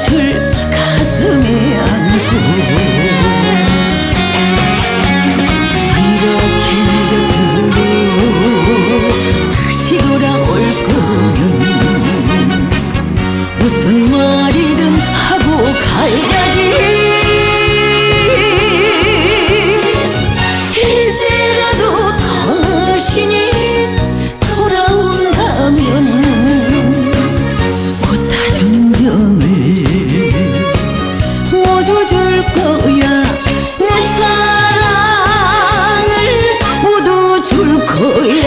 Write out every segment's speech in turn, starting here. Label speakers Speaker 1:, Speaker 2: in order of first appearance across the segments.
Speaker 1: 꽃을 가슴에 안고 이렇게 내 곁으로 다시 돌아올 거면 무슨 말이든 하고 가야지. 이제라도 당신이 돌아온다면 꽃다 전정을 모두 줄 거야. 내 사랑을 모두 줄 거야.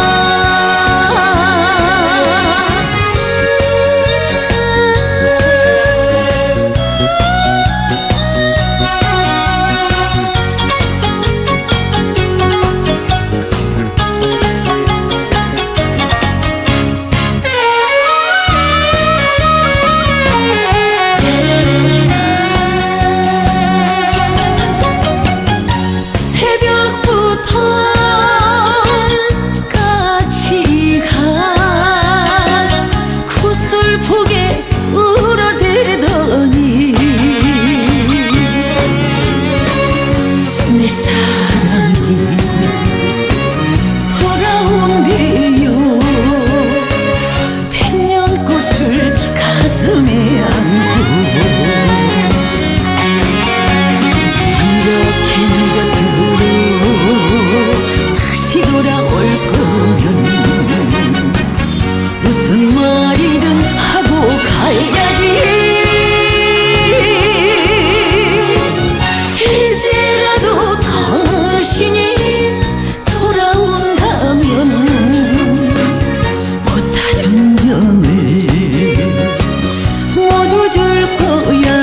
Speaker 1: 같이 가 구슬프게 울어대더니 내 사랑이 돌아온대요. 백년꽃을 가슴에 안고 이렇게 내 곁으로 다시 돌아올 거면 무슨 말이든 하고 가야지. 이제라도 당신이 돌아온다면 꽃다 전정을 모두 줄 거야.